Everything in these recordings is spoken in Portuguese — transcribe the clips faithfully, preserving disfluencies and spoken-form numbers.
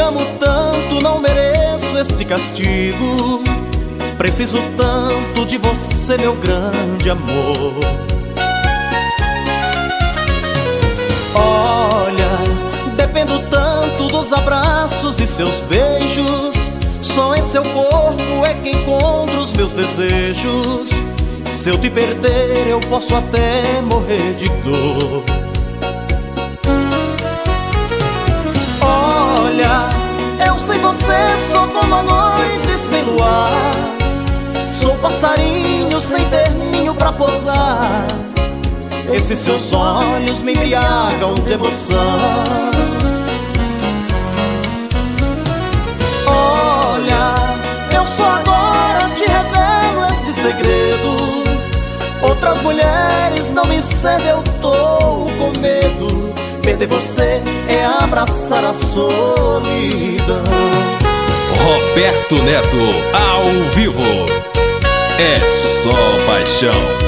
amo tanto, não mereço este castigo. Preciso tanto de você, meu grande amor. Olha, dependo tanto dos abraços e seus beijos. Só em seu corpo é que encontro os meus desejos. Se eu te perder, eu posso até morrer de dor. Olha, eu sem você sou como a noite sem luar. Sou passarinho sem ter ninho pra pousar. Esses seus olhos me embriagam de emoção. Olha, eu só agora te revelo este segredo. Outras mulheres não me servem, eu tô com medo. Perder você é abraçar a solidão. Roberto Neto, ao vivo. É só paixão.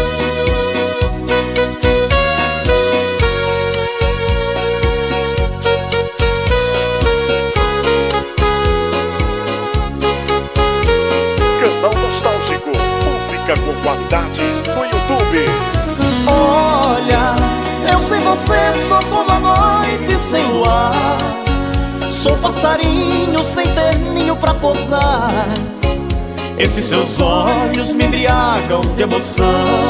Com qualidade no YouTube. Olha, eu sem você sou como a noite sem luar. Sou passarinho sem ter ninho pra pousar. Esses seus olhos me embriagam de emoção.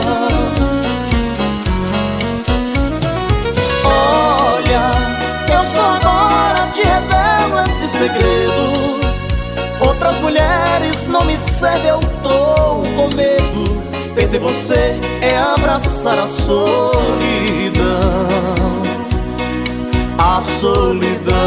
Olha, eu só agora te revelo esse segredo. Outras mulheres não me servem, eu tô com medo. Perder você é abraçar a solidão. A solidão.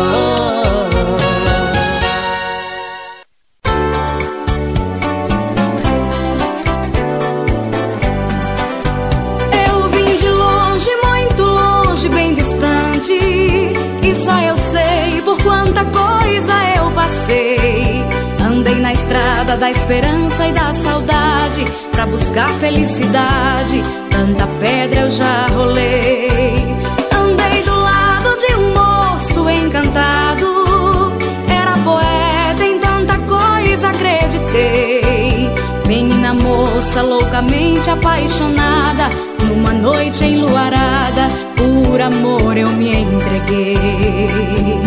Eu vim de longe, muito longe, bem distante, e só eu sei por quanta coisa eu passei. Andei na estrada da esperança e da saudade pra buscar felicidade. Tanta pedra eu já rolei. Andei do lado de um moço encantado. Era poeta, em tanta coisa acreditei. Menina moça loucamente apaixonada, numa noite enluarada, por amor eu me entreguei.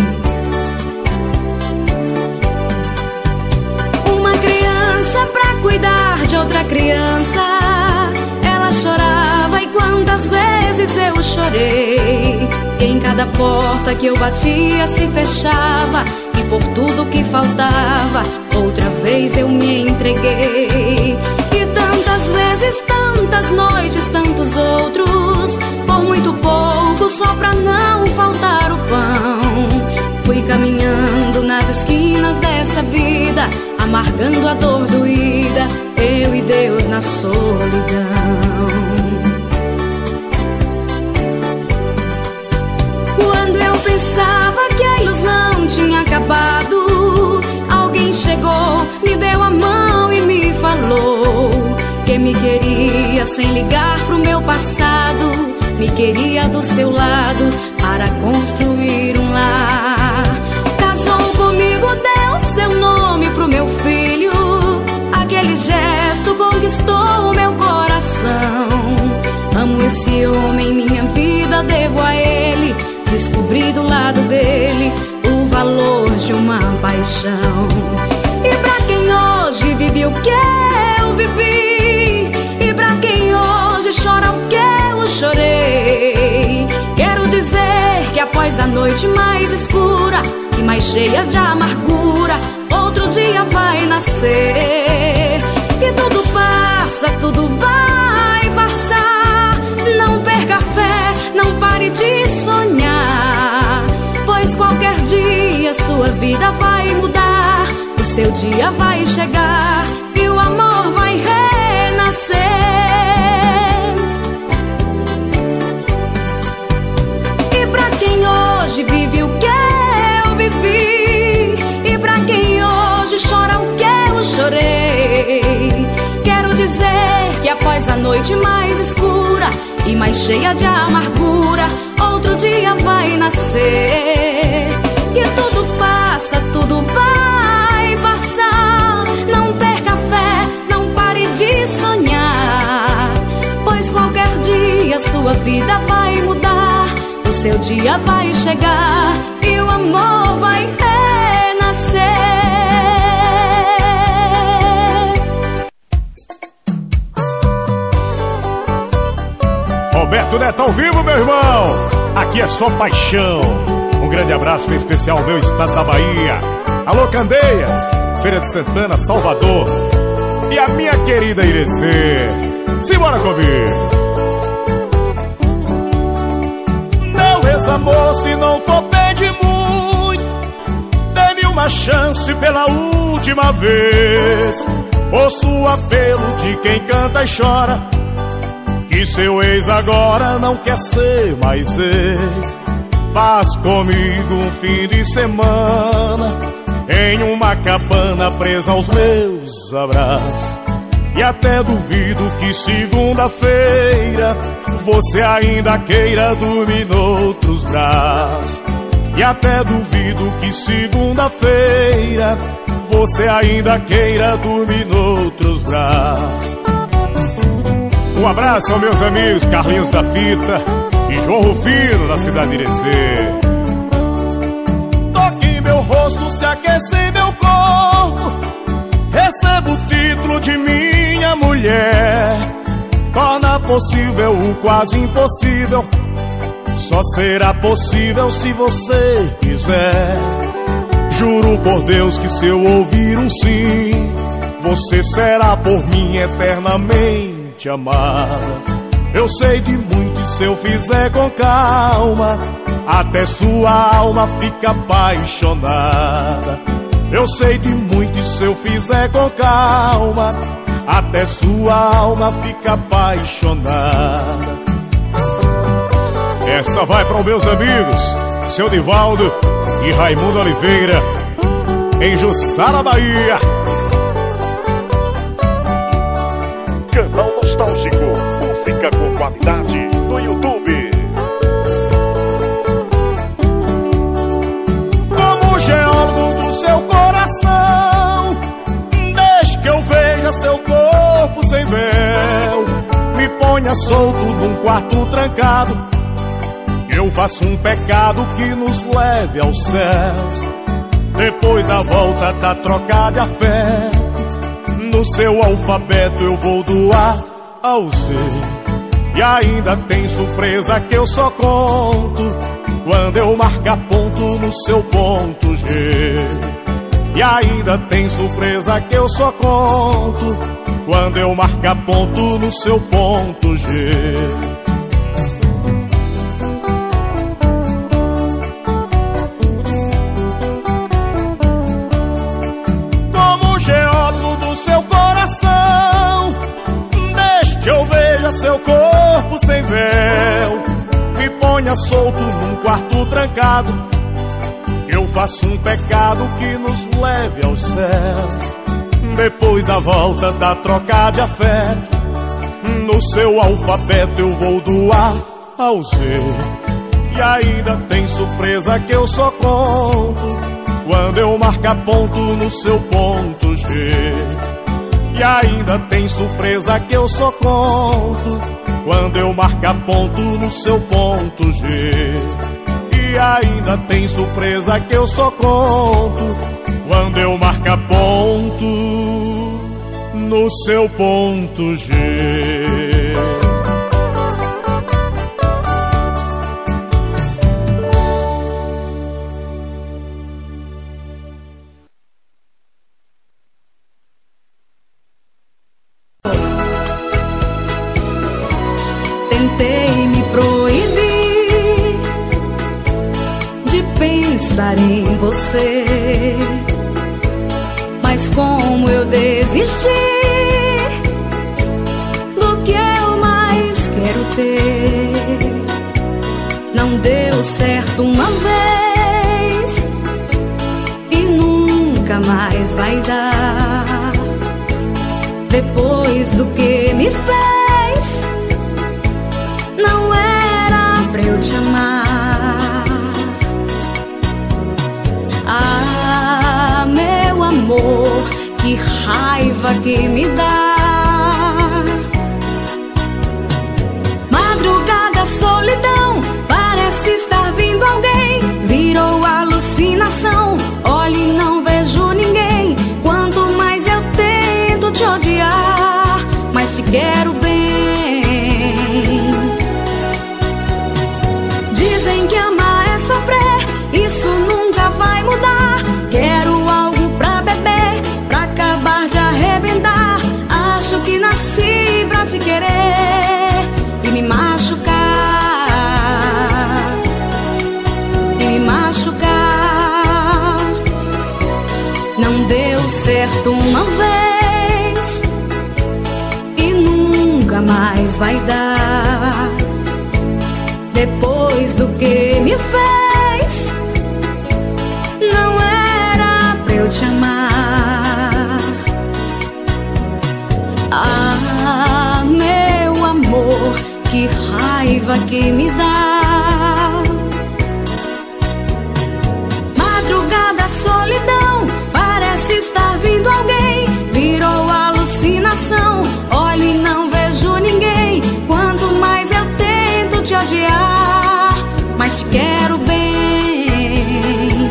Pra cuidar de outra criança, ela chorava e quantas vezes eu chorei. E em cada porta que eu batia se fechava, e por tudo que faltava, outra vez eu me entreguei. E tantas vezes, tantas noites, tantos outros, por muito pouco, só pra não faltar o pão. Fui caminhando nas esquinas dessa vida, amargando a dor doída, eu e Deus na solidão. Quando eu pensava que a ilusão tinha acabado, alguém chegou, me deu a mão e me falou que me queria sem ligar pro meu passado. Me queria do seu lado para construir um lar. Casou comigo, deu seu nome pro meu filho. Aquele gesto conquistou o meu coração. Amo esse homem, minha vida devo a ele. Descobri do lado dele o valor de uma paixão. E pra quem hoje vive o que eu vivi, e pra quem hoje chora o que eu chorei, quero dizer que após a noite mais escura e mais cheia de amargura, outro dia vai nascer. E tudo passa, tudo vai passar. Não perca a fé, não pare de sonhar, pois qualquer dia sua vida vai mudar. O seu dia vai chegar e o amor vai renascer. E pra quem hoje vive o que eu vivi, e pra quem hoje chora o que eu chorei, quero dizer que após a noite mais escura e mais cheia de amargura, outro dia vai nascer. E tudo passa, tudo seu dia vai chegar e o amor vai renascer. Roberto Neto ao vivo, meu irmão. Aqui é só paixão. Um grande abraço bem especial ao meu estado da Bahia. Alô, Candeias, Feira de Santana, Salvador. E a minha querida Irecê. Simbora comigo. Meu ex-amor, se não for pedir muito, dê-me uma chance pela última vez. Ouço o apelo de quem canta e chora, que seu ex agora não quer ser mais ex. Paz comigo um fim de semana em uma cabana presa aos meus abraços. E até duvido que segunda-feira você ainda queira dormir noutros braços. E até duvido que segunda-feira você ainda queira dormir noutros braços. Um abraço aos meus amigos Carlinhos da Fita e João Rufino, na cidade de Irecê. Toque meu rosto, se aquece meu corpo, recebo o título de minha mulher. Torna possível o quase impossível, só será possível se você quiser. Juro por Deus que se eu ouvir um sim, você será por mim eternamente amada. Eu sei de muito e se eu fizer com calma, até sua alma fica apaixonada. Eu sei de muito e se eu fizer com calma, até sua alma fica apaixonada. Essa vai para os meus amigos Seu Divaldo e Raimundo Oliveira, em Jussara, Bahia. Canal Nostálgico, música com qualidade no YouTube. Como geólogo do seu coração, deixe que eu veja seu corpo sem véu. Me ponha solto num quarto trancado, eu faço um pecado que nos leve aos céus. Depois da volta da troca de afeto, no seu alfabeto eu vou do A ao Z. E ainda tem surpresa que eu só conto quando eu marcar ponto no seu ponto G. E ainda tem surpresa que eu só conto quando eu marcar ponto no seu ponto G. Seu coração, deixe que eu veja seu corpo sem véu. Me ponha solto num quarto trancado, que eu faço um pecado que nos leve aos céus. Depois da volta da troca de afeto, no seu alfabeto eu vou do A ao Z. E ainda tem surpresa que eu só conto quando eu marcar ponto no seu ponto G. E ainda tem surpresa que eu só conto quando eu marcar ponto no seu ponto G. E ainda tem surpresa que eu só conto quando eu marcar ponto no seu ponto G. Tentei me proibir de pensar em você, mas como eu desisti do que eu mais quero ter. Não deu certo uma vez e nunca mais vai dar. Depois do que me fez, não era pra eu te amar. Ah, meu amor, que raiva que me dá. Madrugada, solidão, parece estar quero bem. Dizem que amar é sofrer, isso nunca vai mudar. Quero algo pra beber, pra acabar de arrebentar. Acho que nasci pra te querer e me machucar, e me machucar. Não deu certo uma vez e nunca mais vai dar. Depois do que me fez, não era pra eu te amar. Ah, meu amor, que raiva que me dá. Madrugada, solidão, parece estar vindo alguém. Virou alucinação, olho e não vejo ninguém. Quanto mais eu tento te odiar, mas te quero bem.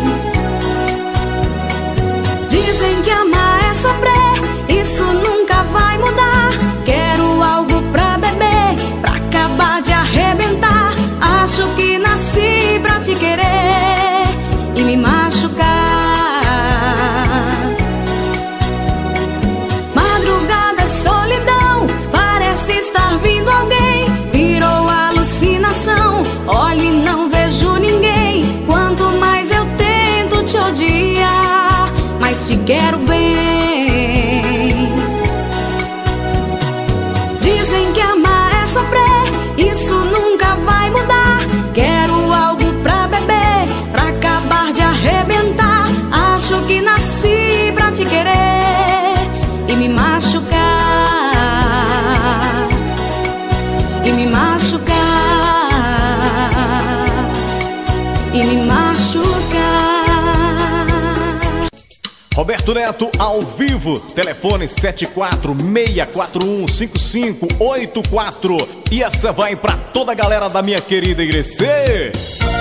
Dizem que amar é sofrer, isso nunca vai mudar. Quero algo pra beber, pra acabar de arrebentar. Acho que nasci pra te querer e me machucar. Madrugada, solidão, parece estar vindo alguém. Virou alucinação, olho e não vejo ninguém. Quanto mais eu tento te odiar, mas te quero bem. Dizem que amar é sofrer, isso nunca vai mudar. Quero algo pra beber, pra acabar de arrebentar. Acho que nasci pra te querer e me machucar, e me machucar, e me machucar. Roberto Neto ao vivo, telefone sete quatro seis quatro um cinco cinco oito quatro. E essa vai pra toda a galera da minha querida Irecê.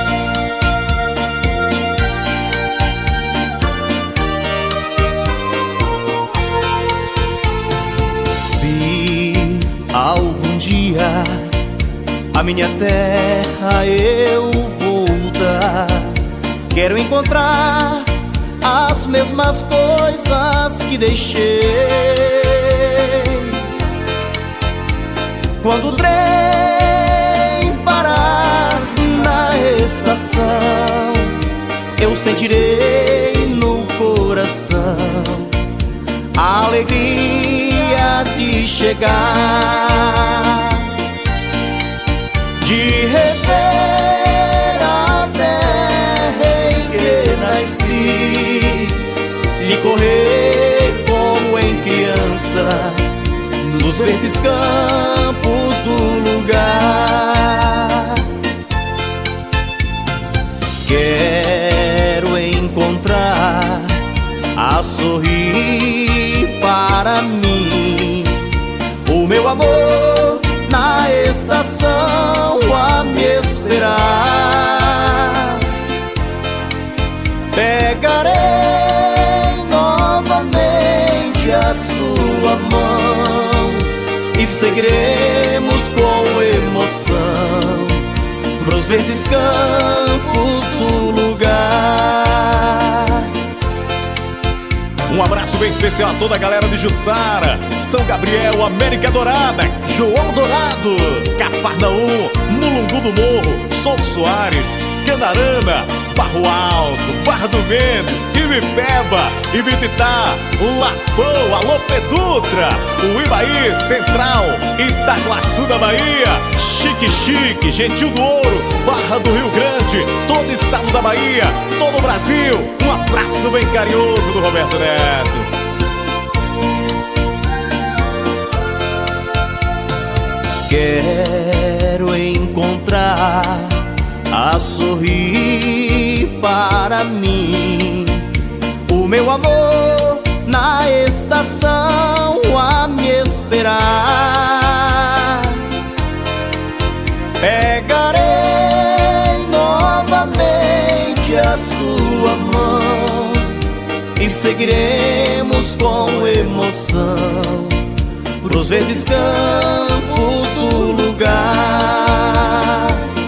Se algum dia a minha terra eu voltar, quero encontrar as mesmas coisas que deixei. Quando o trem parar na estação, eu sentirei no coração a alegria de chegar, de rever a terra em que nasci, de correr como em criança nos verdes campos do lugar. Quero encontrar a sorrir para mim, o meu amor na estação a me esperar. Pegarei novamente a sua mão e seguiremos com emoção pros verdes campos do lugar. Um abraço bem especial a toda a galera de Jussara, São Gabriel, América Dourada, João Dourado, Cafarnaum, Mulungu do Morro, Souto Soares, Canarana, Barro Alto, Barra do Mendes, Ibipeba, Ibititá, Lapão, Alô Pedutra, Uibaí, Central, Itaguaçu da Bahia, Chique Chique, Gentil do Ouro, Barra do Rio Grande, todo o estado da Bahia, todo o Brasil. Um abraço bem carinhoso do Roberto Neto. Quero encontrar a sorrir para mim, o meu amor na estação a me esperar. Pegarei novamente a sua mão e seguiremos com emoção pros verdes campos do lugar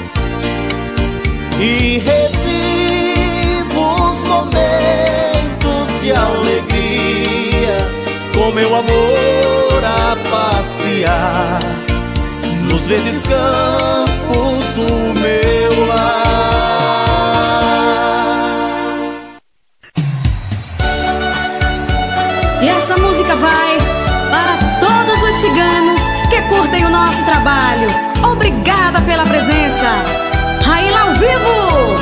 e revivo os momentos de alegria com meu amor a passear nos verdes campos do meu lar. E essa música vai para todos os ciganos que curtem o nosso trabalho. Obrigada pela presença. Raíla ao vivo.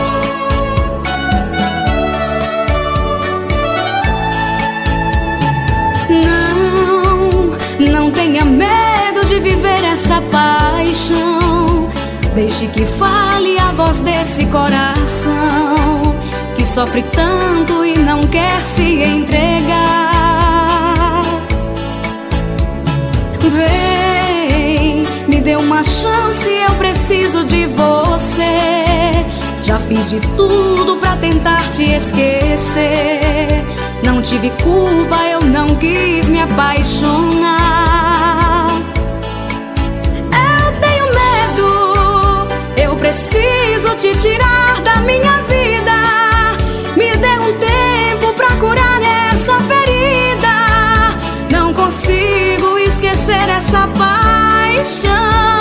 Não, não tenha medo de viver essa paixão. Deixe que fale a voz desse coração que sofre tanto e não quer se entregar. Vem, me dê uma chance, eu preciso de você. Já fiz de tudo pra tentar te esquecer. Não tive culpa, eu não quis me apaixonar. Eu tenho medo, eu preciso te tirar da minha vida. Me dê um tempo pra curar essa ferida. Não consigo esquecer essa paixão.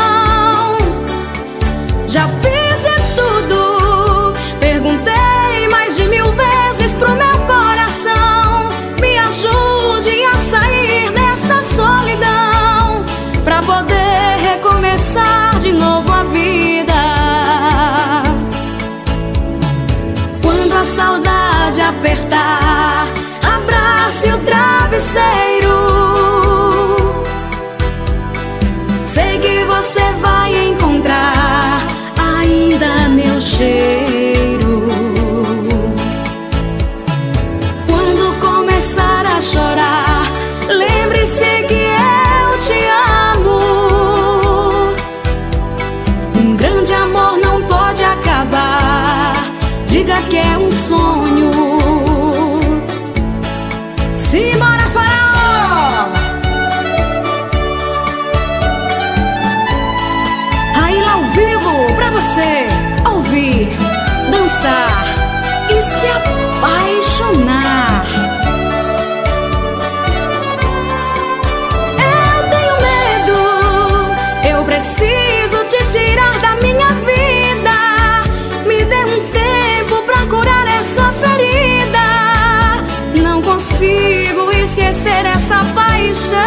Já fiz de tudo, perguntei mais de mil vezes pro meu coração. Me ajude a sair dessa solidão, pra poder recomeçar de novo a vida. Quando a saudade apertar, abrace o travesseiro. Sei que você vai encontrar ainda meu cheiro. Quando começar a chorar, lembre-se que eu te amo. Um grande amor não pode acabar. Diga que é um sonho. Simbora, Faraó! Raíla ao vivo pra você ouvir, dançar e se apaixonar. Eu tenho medo, eu preciso te tirar da minha vida. Me dê um tempo pra curar essa ferida. Não consigo esquecer essa paixão.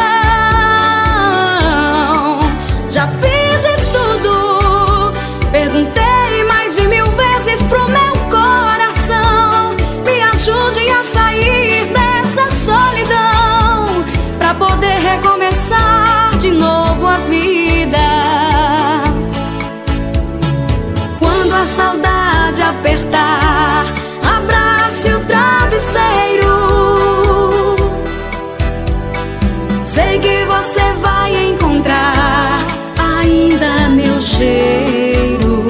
Já fiz de tudo, perguntei mais de mil vezes pro meu coração. Me ajude a sair dessa solidão, pra poder recomeçar de novo a vida. Quando a saudade apertar, abrace o travesseiro. Sei que você vai encontrar ainda meu cheiro.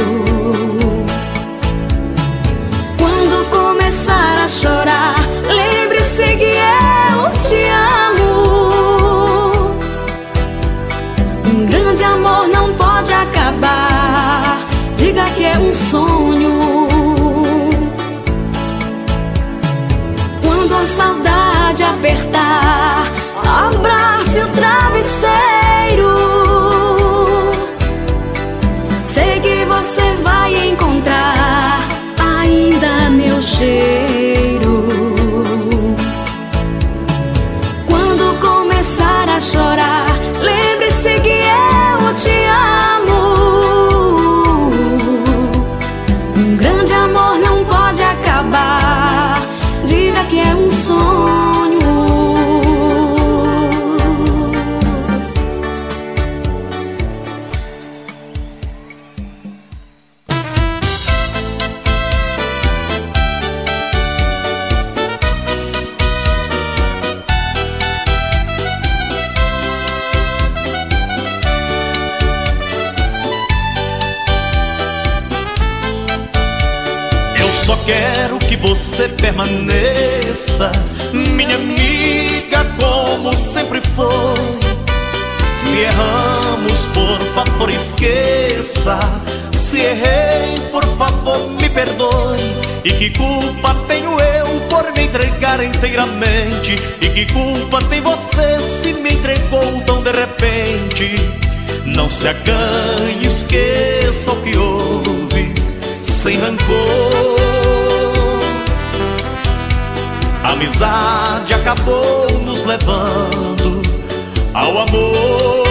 Quando começar a chorar, lembre-se que eu te amo. Um grande amor não pode acabar. Diga que é um sonho. Quando a saudade apertar, abrace o travesseiro. Sei que você vai encontrar ainda meu cheiro. Quando começar a chorar, lembre-se que eu te amo. Um grande amor não pode acabar. Diga que é um sonho. Só quero que você permaneça, minha amiga, como sempre foi. Se erramos, por favor esqueça. Se errei, por favor me perdoe. E que culpa tenho eu por me entregar inteiramente? E que culpa tem você se me entregou tão de repente? Não se acanhe, esqueça o que houve, sem rancor. A amizade acabou nos levando ao amor.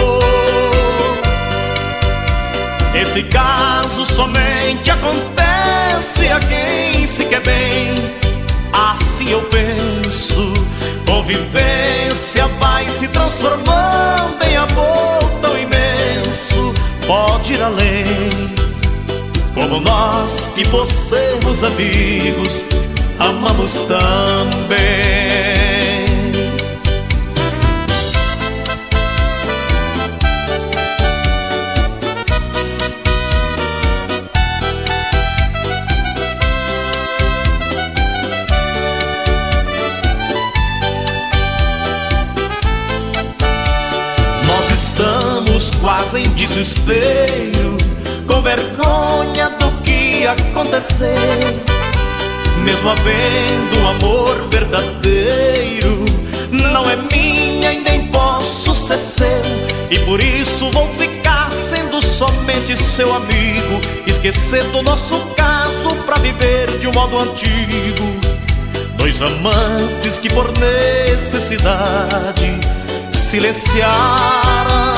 Esse caso somente acontece a quem se quer bem. Assim eu penso. Convivência vai se transformando em amor tão imenso. Pode ir além. Como nós que por sermos amigos amamos também. Estamos quase em desespero, com vergonha do que aconteceu. Mesmo havendo um amor verdadeiro, não é minha e nem posso ser seu. E por isso vou ficar sendo somente seu amigo, esquecendo o nosso caso pra viver de um modo antigo. Dois amantes que por necessidade silenciaram.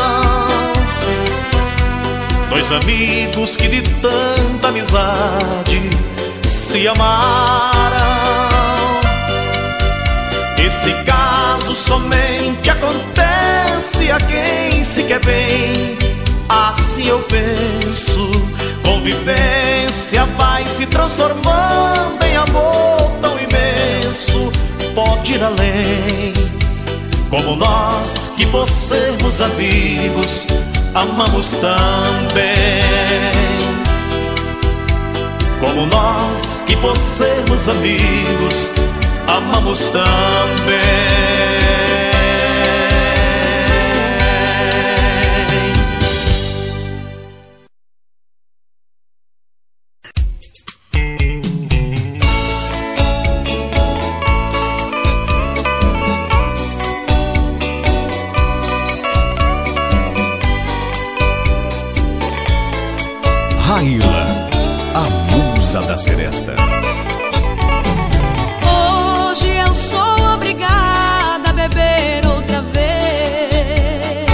Dois amigos que de tanta amizade se amaram. Esse caso somente acontece a quem se quer bem. Assim eu penso. Convivência vai se transformando em amor tão imenso. Pode ir além. Como nós que por sermos amigos amamos também. Como nós que por sermos amigos amamos também. Raíla, a musa da seresta. Hoje eu sou obrigada a beber outra vez,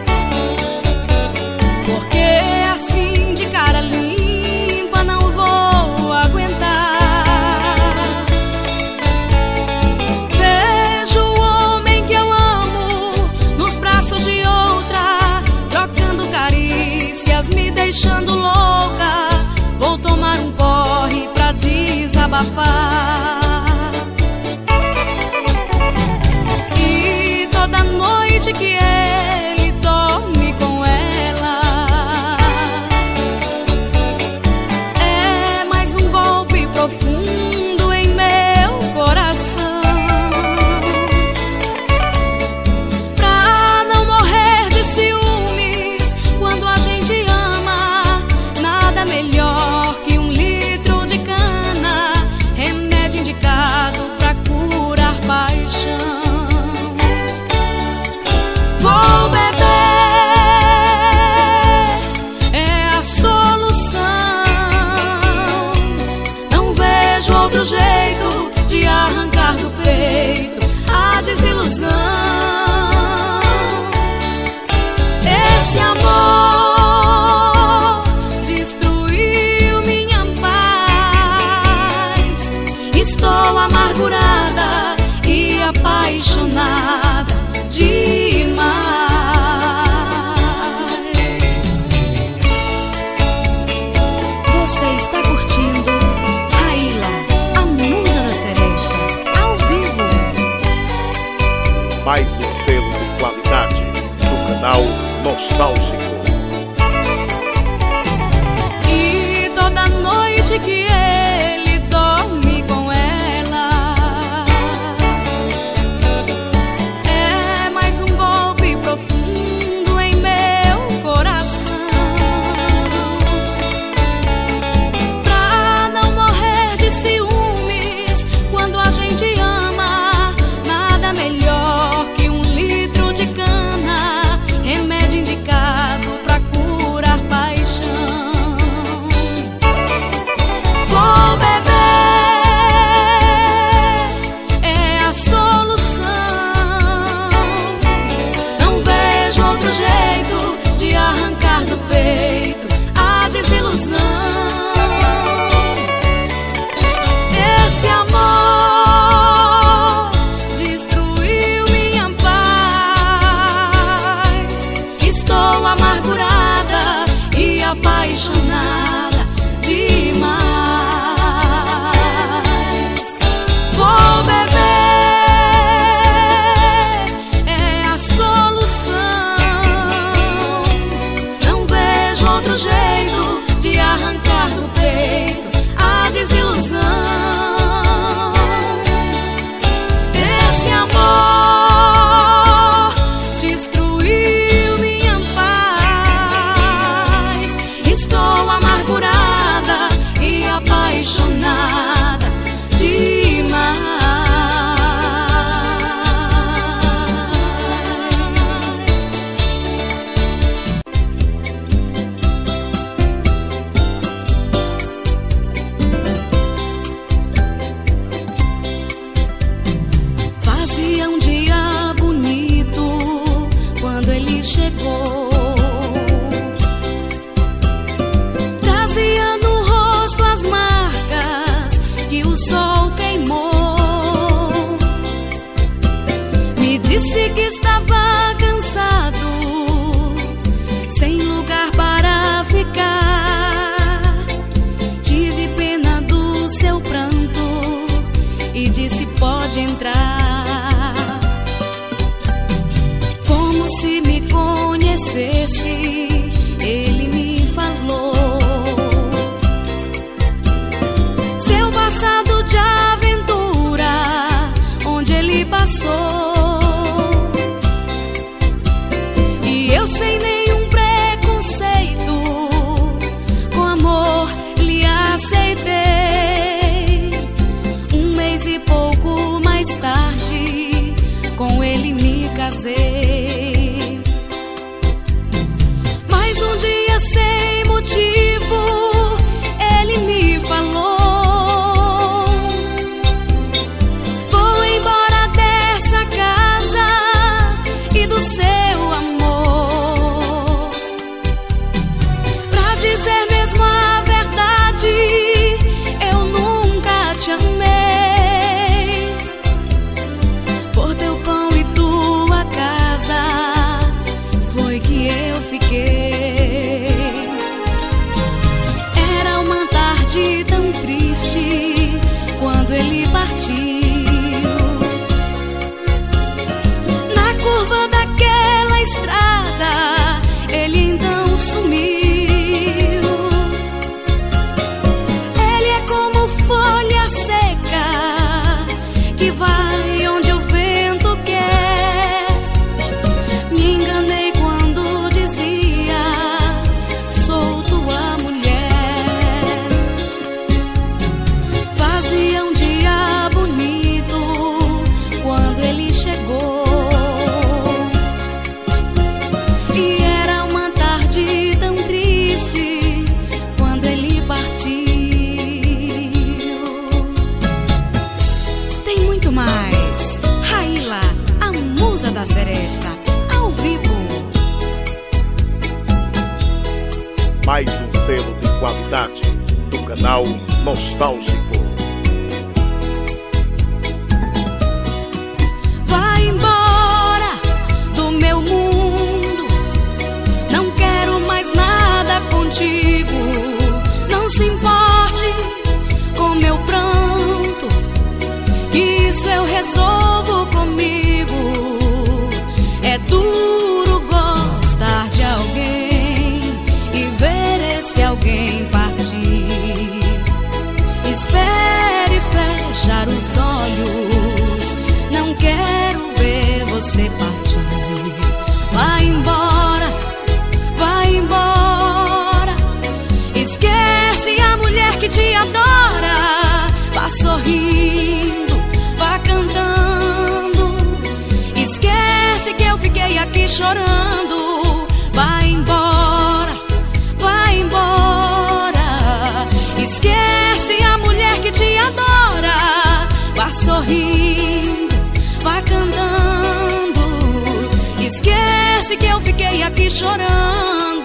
porque assim de cara limpa não vou aguentar. Vejo o homem que eu amo nos braços de outra, trocando carícias, me deixando louca. Vou tomar um porre pra desabafar. E toda noite que ele dorme com ela, é mais um golpe profundo em meu coração. Pra não morrer de ciúmes quando a gente ama, nada melhor que um litro de cana, remédio indicado pra curar paixão. Vou beber, é a solução. Não vejo outro jeito de arrancar do peito a desilusão. Esse amor destruiu minha paz. Estou amargurada e apaixonada demais. Você está curtindo Raíla, a musa da seresta, ao vivo. Mais um selo de qualidade do canal Nostálgico. E toda noite que ele dorme com ela, é mais um golpe profundo em Disse que estava cansado, sem lugar para ficar. Tive pena do seu pranto e disse: pode entrar. Como se me conhecesse, ele me falou seu passado de aventura, onde ele passou. E eu, sem nenhum preconceito, com amor lhe aceitei. Um mês e pouco mais tarde, com ele me casei. Mas um dia, sem motivo, ele me falou: vou embora dessa casa e do seu amor. Pra dizer mesmo a verdade, eu nunca te amei. Por teu pão e tua casa foi que eu fiquei. Era uma tarde tão triste quando ele partiu. Na curva daquela estrada, ele então sumiu. Ele é como folha seca que vai onde o vento quer. Me enganei quando dizia: sou tua mulher. Fazia um dia bonito quando ele chegou, e era uma tarde tão triste quando ele partiu. Tem muito mais. Raíla, a musa da seresta, ao vivo. Mais um selo de qualidade do canal Nostálgico. Vai embora do meu mundo, não quero mais nada contigo. Não se importe com meu pranto, isso eu resolvo comigo. É duro gostar de alguém e ver esse alguém partir. Espere fechar os olhos, não quero ver você partir. Vai embora, vai embora. Esquece a mulher que te adora. Vá sorrindo, vá cantando. Esquece que eu fiquei aqui chorando. Vai embora, vai embora. Esquece a mulher que te adora. Vá sorrindo, vá cantando. Esquece que eu fiquei aqui chorando.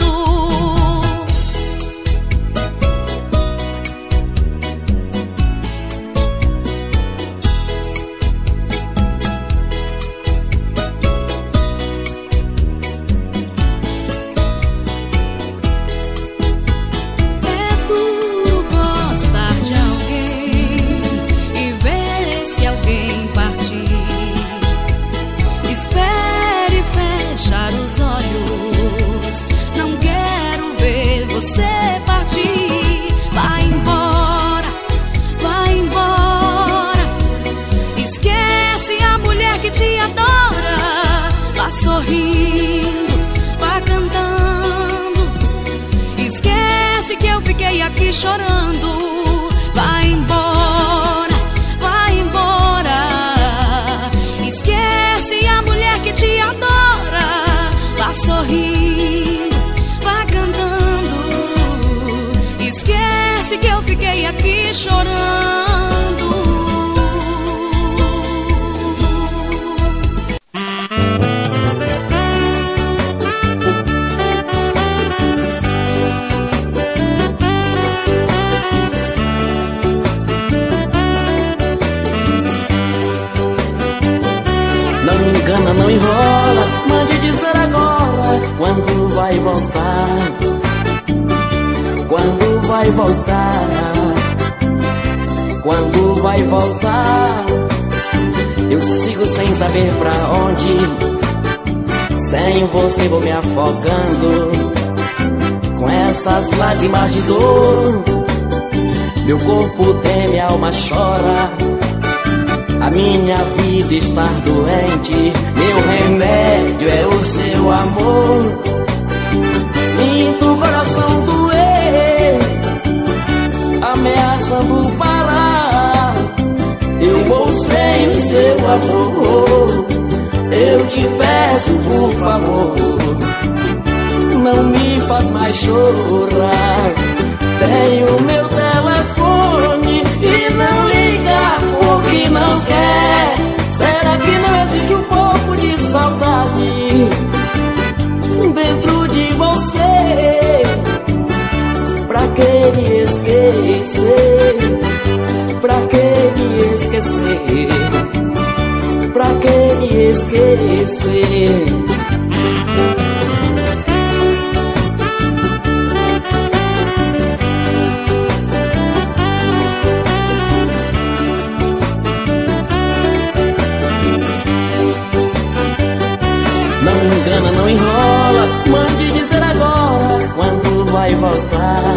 engana, não enrola, mande dizer agora quando vai voltar. Quando vai voltar? Quando vai voltar? Eu sigo sem saber pra onde, sem você vou me afogando, com essas lágrimas de dor. Meu corpo teme, a alma chora, a minha vida está doente. Meu remédio é o seu amor. Sinto o coração doer, ameaçando parar. Eu vou sem o seu amor. Eu te peço, por favor, não me faz mais chorar. Tenho meu telefone e não liga porque não quer. Será que não existe um pouco de saudade dentro de você? Pra que me esquecer? Pra que me esquecer? Pra que me esquecer? Não engana, não enrola, mande dizer agora quando vai voltar.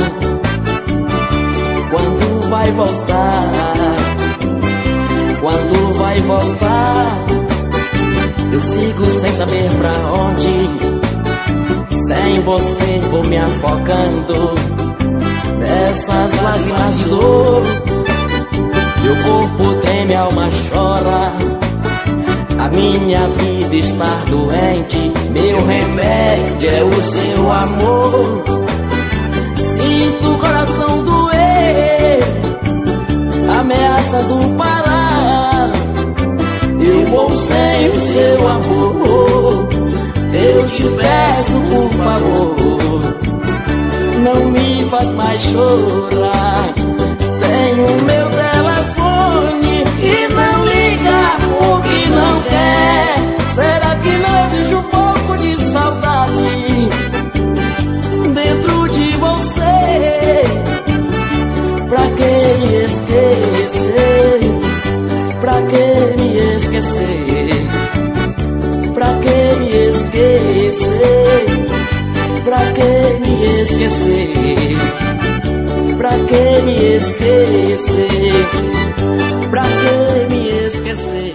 Quando vai voltar? Quando vai voltar? Eu sigo sem saber pra onde, sem você vou me afogando nessas lágrimas de dor. Meu corpo treme, a alma chora, a minha vida está doente. Meu remédio é o seu amor. Sinto o coração doer, ameaçando parar. Eu vou sem o seu amor. Eu te peço, por favor, não me faz mais chorar. Tenho meu telefone e não liga porque não quer. Será que não existe um pouco de saudade dentro de você? Pra que me esquecer? Pra que me esquecer? Pra que me esquecer? Pra que me esquecer? Pra que me esquecer? Pra que me esquecer?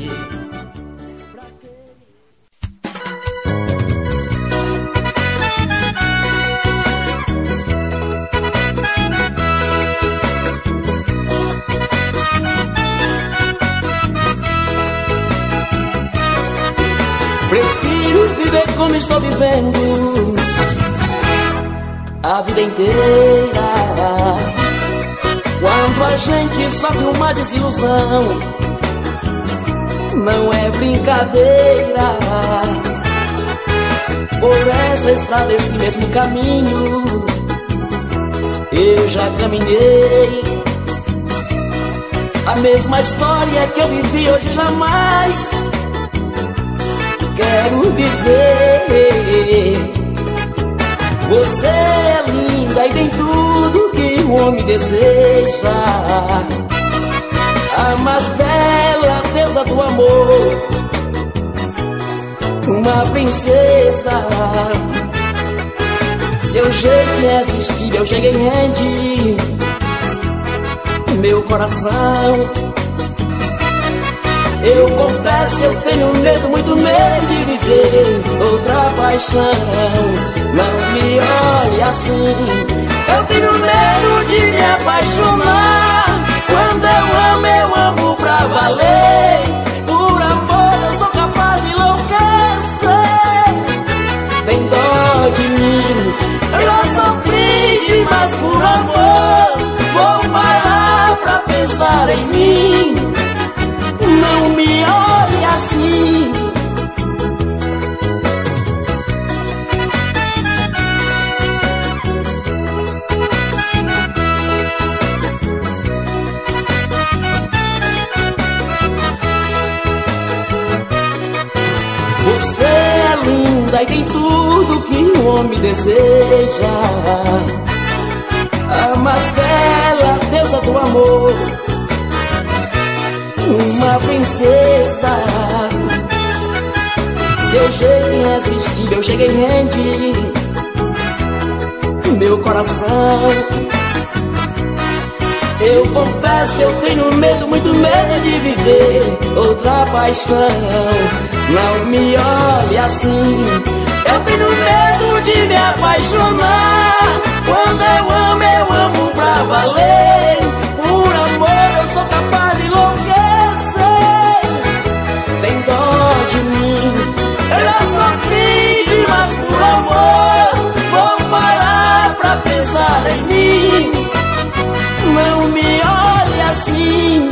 Prefiro viver como estou vivendo a vida inteira. Quando a gente sofre uma desilusão, não é brincadeira. Por essa estrada, esse mesmo caminho, eu já caminhei. A mesma história que eu vivi hoje jamais quero viver. Você é linda e tem tudo que o homem deseja. A mais bela deusa do amor, uma princesa. Seu jeito de existir eu cheguei rende meu coração. Eu confesso, eu tenho medo, muito medo de viver outra paixão. Não me olhe assim, eu tenho medo de me apaixonar. Quando eu amo, eu amo pra valer. Por amor eu sou capaz de enlouquecer. Tem dó de mim, eu já sofri demais por amor. Vou parar pra pensar em mim. Não me olhe assim. Pai tem tudo que um homem deseja, a mais bela deusa do amor, uma princesa. Seu jeito irresistível chega e rende meu coração. Eu confesso, eu tenho medo, muito medo de viver outra paixão. Não me olhe assim, eu tenho medo de me apaixonar. Quando eu amo, eu amo pra valer. Por amor eu sou capaz de enlouquecer. Tem dó de mim, eu já sofri demais por amor. Vou parar pra pensar em mim. Não me olhe assim.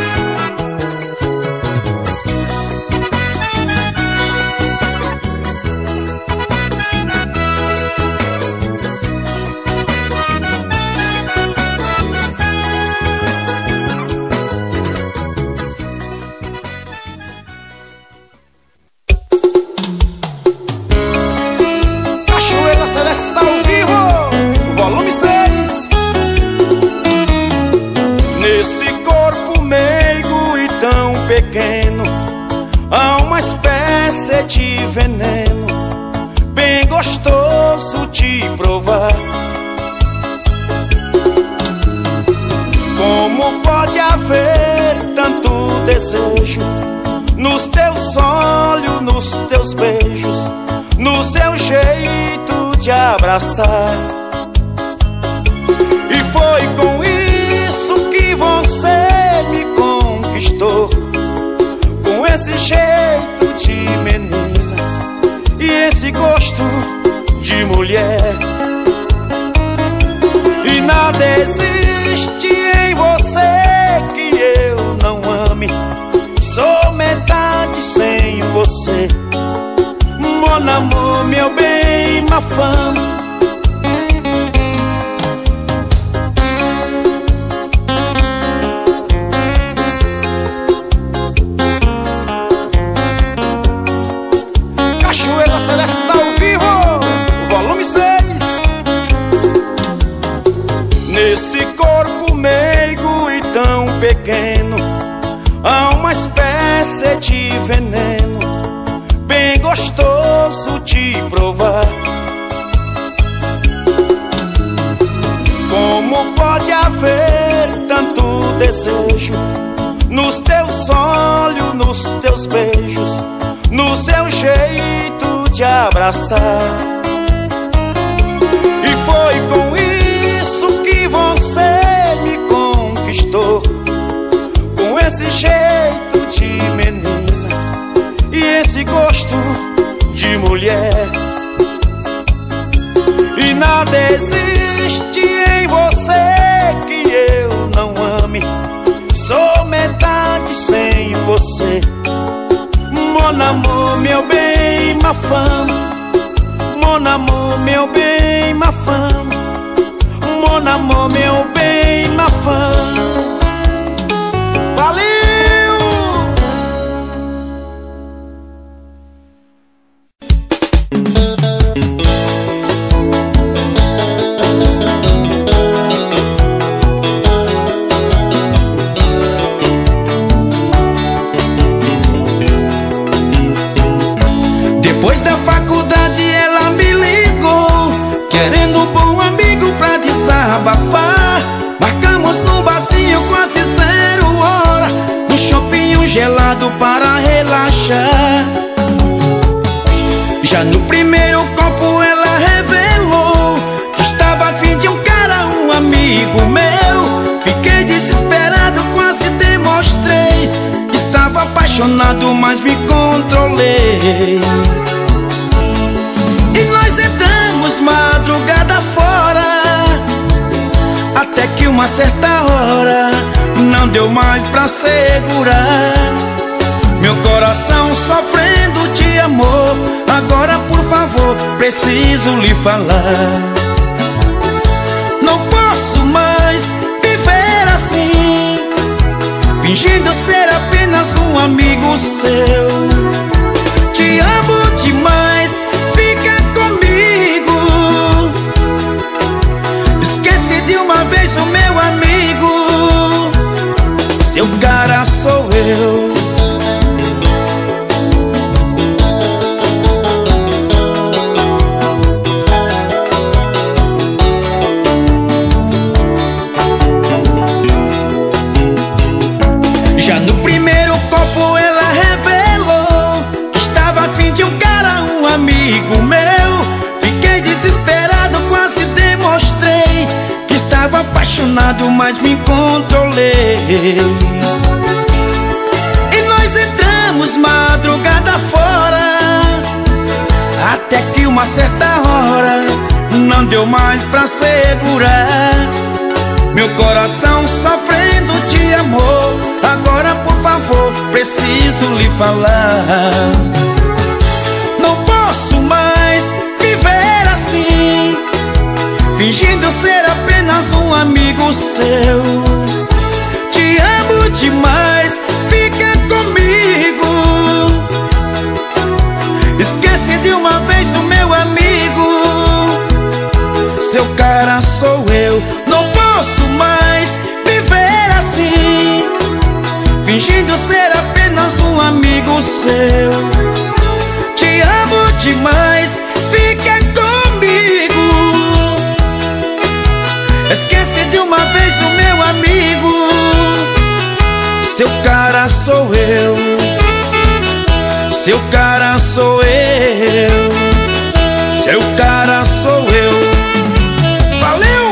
Cachoeira Celeste ao vivo, volume seis. Nesse corpo meigo e tão pequeno há uma espécie de veneno, bem gostoso de provar. Como pode haver tanto desejo nos teus olhos, nos teus beijos, no seu jeito de abraçar? E foi com isso que você me conquistou, com esse jeito de menina e esse gosto de mulher. E nada existe em você que eu não ame. Sou metade sem você, mon amour, meu bem, ma femme. Cachoeira Celeste ao vivo, volume seis. Nesse corpo meigo e tão pequeno há uma espécie de veneno, bem gostoso de provar. Como pode haver tanto desejo nos teus olhos, nos teus beijos, no seu jeito de abraçar? E foi com isso que você me conquistou, com esse jeito de menina e esse gosto de mulher. E nada existe em você que eu não ame. Sou metade sem você, mon amour, meu bem, ma femme. Mon amour, meu bem, ma femme. Mon amour, meu bem, ma femme. Valeu! Depois da faculdade ela me ligou, querendo um bom amigo pra desabafar. Marcamos no barzinho quase zero hora, um shopping gelado para relaxar. Já no primeiro copo ela revelou que estava a fim de um cara, um amigo meu. Fiquei desesperado, quase demonstrei que estava apaixonado, mas me controlei. E nós entramos madrugada fora, até que uma certa hora não deu mais pra segurar. Meu coração sofrendo de amor, agora por favor preciso lhe falar. Não posso mais viver assim, fingindo ser apenas um amigo seu. Te amo demais, seu cara sou eu. Já no primeiro copo ela revelou que estava a fim de um cara, um amigo meu. Fiquei desesperado, quase demonstrei que estava apaixonado, mas me controlei. E nós entramos madrugada fora, até que uma certa hora não deu mais pra segurar. Meu coração sofrendo de amor, agora por favor preciso lhe falar. Não posso mais viver assim, fingindo ser apenas um amigo seu. Te amo demais, fica comigo. Esquece de uma vez o meu amigo, seu cara sou eu. Não posso mais viver assim, fingindo ser apenas um amigo seu. Te amo demais, fica comigo. Esquece de uma vez o meu amigo, seu cara sou eu. Seu cara sou eu. Seu cara sou eu. Valeu!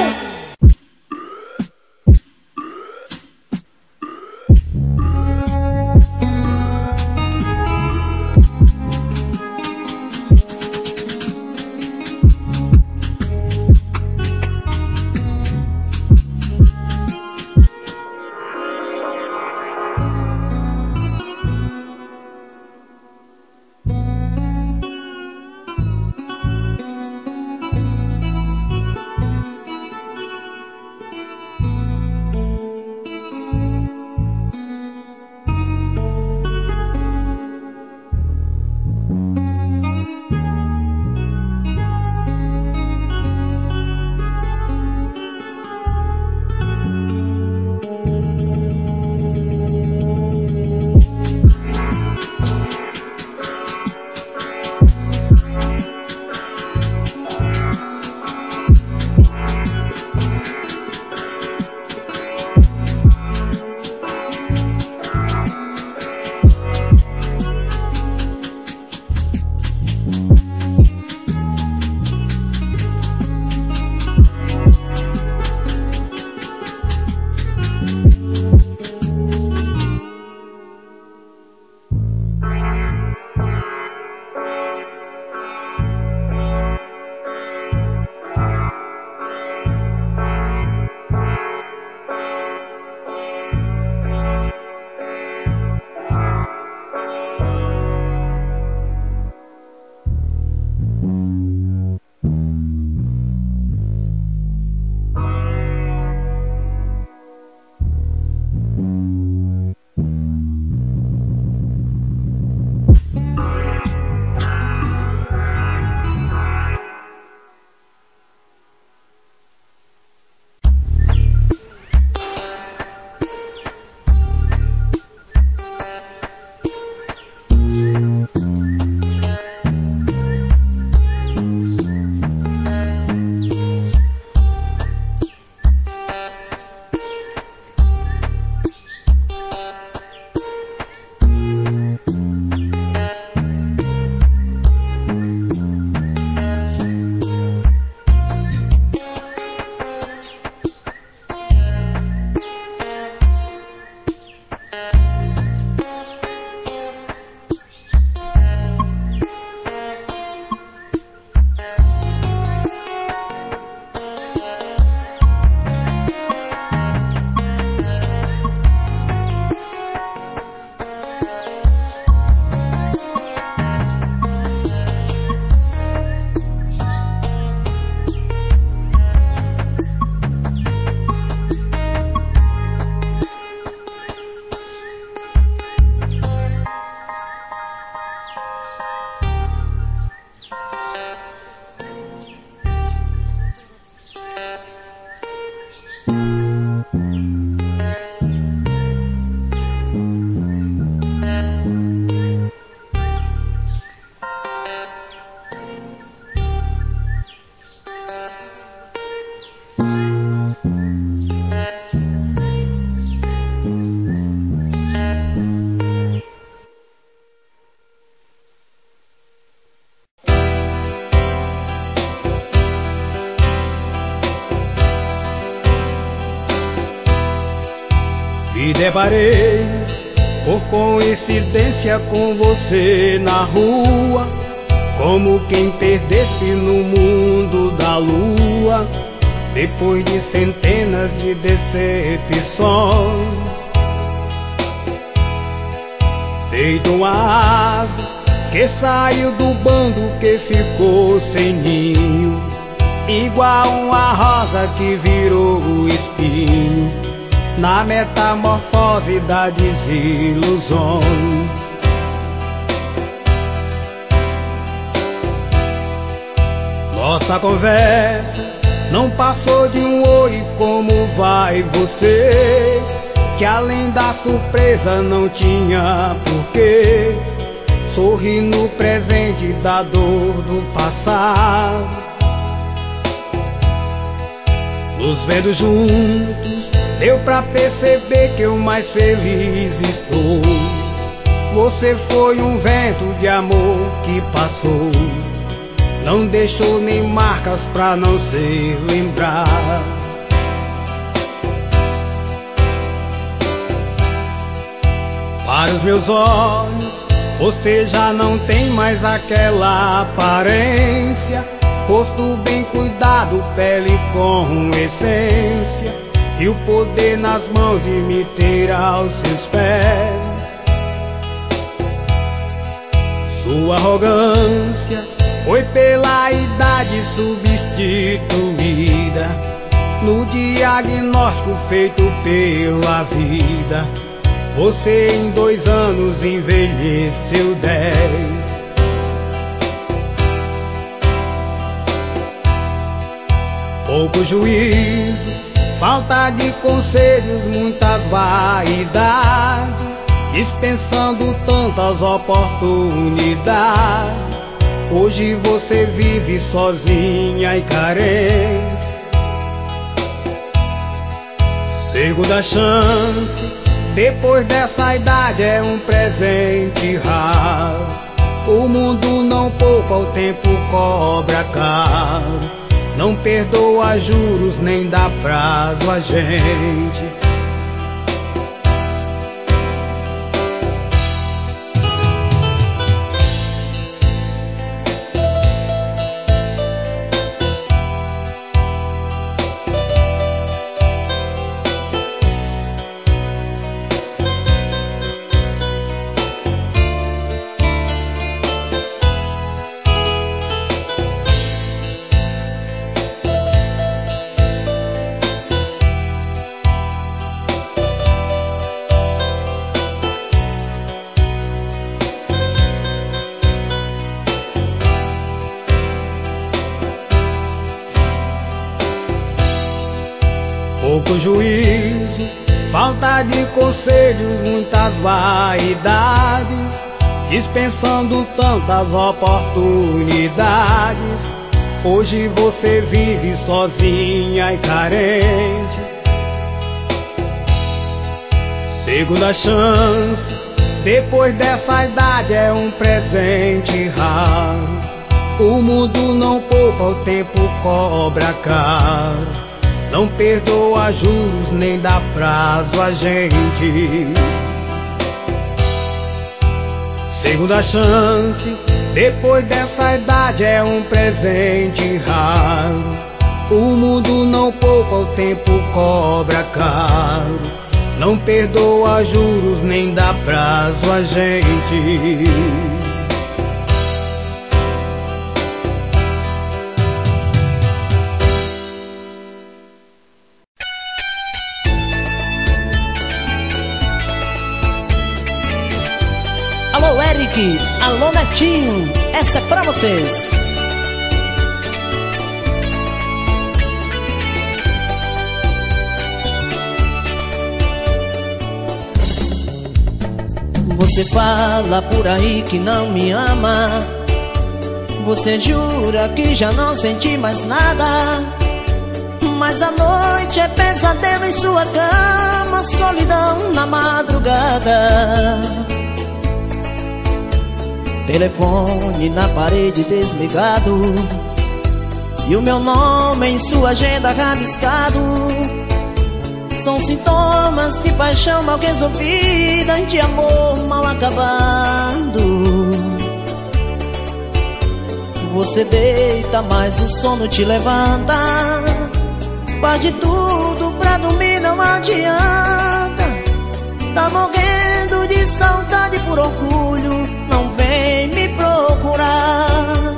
deparei por coincidência com você na rua, como quem perdesse no mundo da lua, depois de centenas de decepções. Feito uma ave que saiu do bando que ficou sem ninho, igual uma rosa que virou espinho, na metamorfose das desilusões. Nossa conversa não passou de um oi, como vai você? Que além da surpresa não tinha porquê. Sorri no presente da dor do passado. Nos vendo juntos, deu pra perceber que eu mais feliz estou. Você foi um vento de amor que passou, não deixou nem marcas pra não ser lembrado. Para os meus olhos, você já não tem mais aquela aparência, rosto bem cuidado, pele com essência, e o poder nas mãos de me ter aos seus pés. Sua arrogância foi pela idade substituída no diagnóstico feito pela vida. Você em dois anos envelheceu dez. Pouco juízo, falta de conselhos, muita vaidade, dispensando tantas oportunidades. Hoje você vive sozinha e carente. Segunda chance, depois dessa idade, é um presente raro. O mundo não poupa, o tempo cobra caro, não perdoa juros nem dá prazo a gente. Pouco juízo, falta de conselhos, muitas vaidades, dispensando tantas oportunidades. Hoje você vive sozinha e carente. Segunda chance, depois dessa idade, é um presente raro. O mundo não poupa, o tempo cobra caro, não perdoa juros nem dá prazo a gente. Segunda chance, depois dessa idade, é um presente raro. O mundo não poupa, o tempo cobra caro, não perdoa juros nem dá prazo a gente. Alô Eric, alô Netinho, essa é pra vocês. Você fala por aí que não me ama, você jura que já não sente mais nada, mas a noite é pesadelo em sua cama, solidão na madrugada. Telefone na parede desligado e o meu nome em sua agenda rabiscado. São sintomas de paixão mal resolvida, de amor mal acabado. Você deita, mas o sono te levanta. Faz de tudo pra dormir, não adianta. Tá morrendo de saudade por orgulho, não vem me procurar.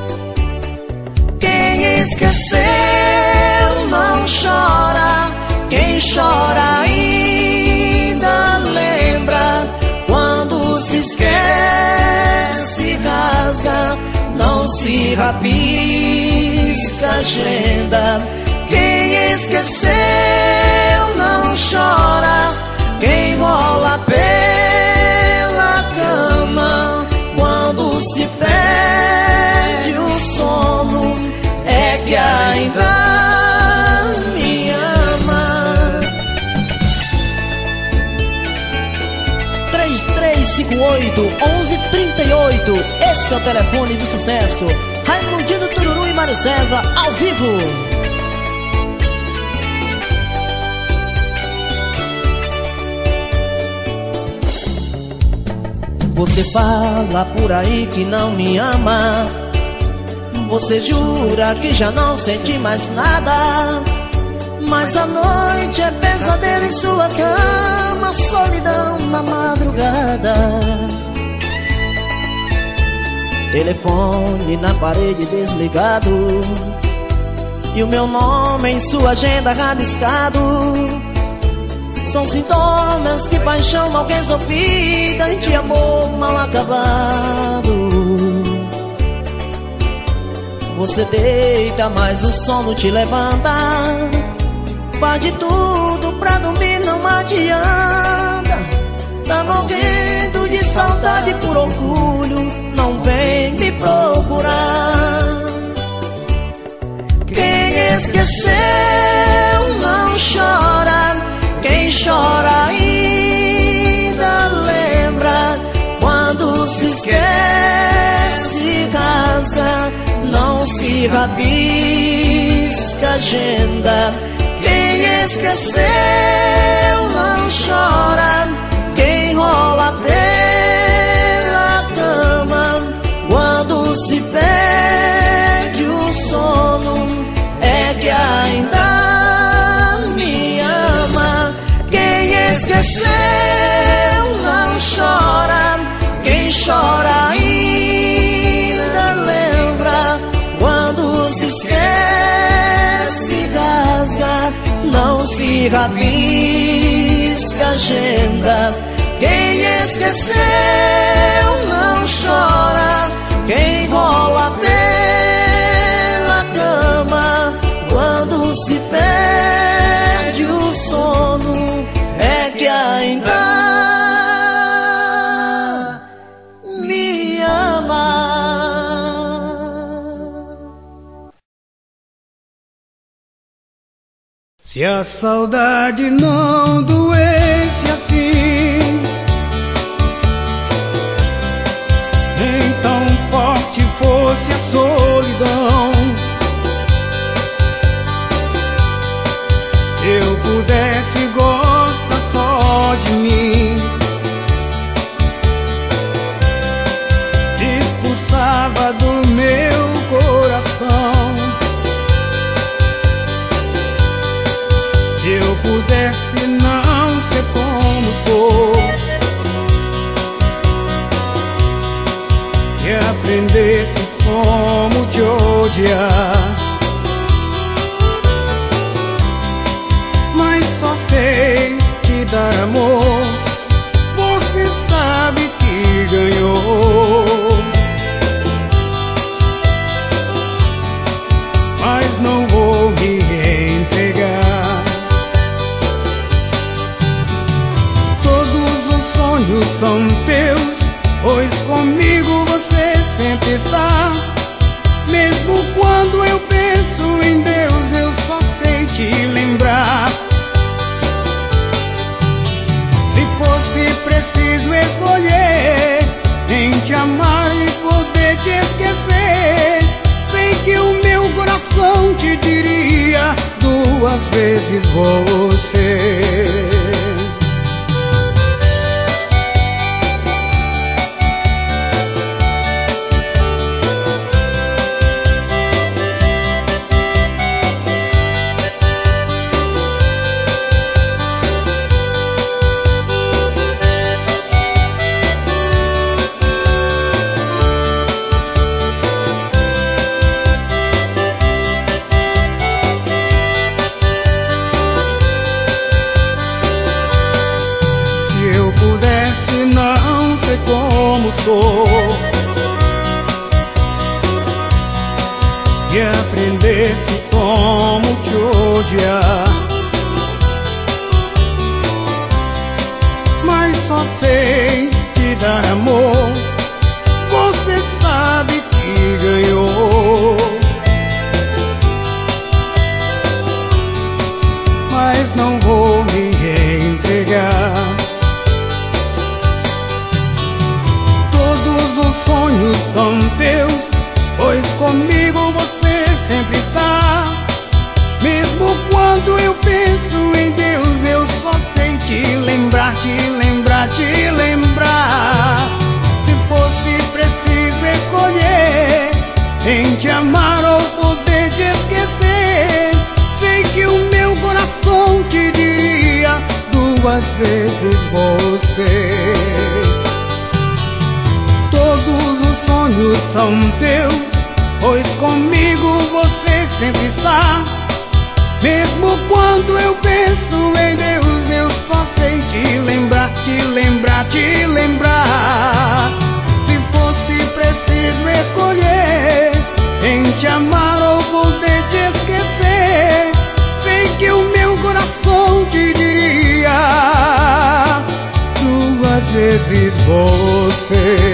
Quem esqueceu não chora, quem chora ainda lembra. Quando se esquece, rasga, não se rabisca a agenda. Quem esqueceu não chora, quem rola pela cama. Quando se perde o sono, é que ainda me ama. Três três cinco oito, onze trinta e oito. Esse é o telefone do sucesso. Raimundinho Tururu e Mário César ao vivo. Você fala por aí que não me ama. Você jura que já não sente mais nada. Mas a noite é pesadelo em sua cama, solidão na madrugada. Telefone na parede desligado e o meu nome em sua agenda rabiscado. São sintomas de paixão mal resolvida, de amor mal acabado. Você deita, mas o sono te levanta. Faz de tudo pra dormir, não adianta. Tá morrendo de saudade por orgulho, não vem me procurar. Quem esqueceu não chora, quem chora ainda lembra. Quando se esquece, rasga, não se rabisca a agenda. Quem esqueceu não chora, quem rola pela cama. Quando se perde o sono, é que ainda me ama. Quem esqueceu não chora, quem chora ainda lembra. Quando se esquece, rasga, não se rabisca a agenda. Quem esqueceu não chora, quem rola pela cama. Quando se perde o sono, é que ainda me ama. Se a saudade não doesse assim, nem tão forte fosse a solidão, eu pudesse gostar só de mim, expulsava do meu coração. Se eu pudesse não ser como sou, e aprendesse como te odiar, mas só sei te dar amor, você sabe que ganhou. Mas não vou me entregar. Todos os sonhos são teus, pois comigo você sempre está. Mesmo quando eu penso em Deus, eu só sei te lembrar. Se fosse preciso escolher em te amar e poder te esquecer, sei que o meu coração te diria duas vezes você. olhos são teus, pois comigo você sempre está. Mesmo quando eu penso em Deus, eu só sei te lembrar, te lembrar, te lembrar. Se fosse preciso escolher em te amar ou poder te esquecer, sei que o meu coração te diria duas vezes você.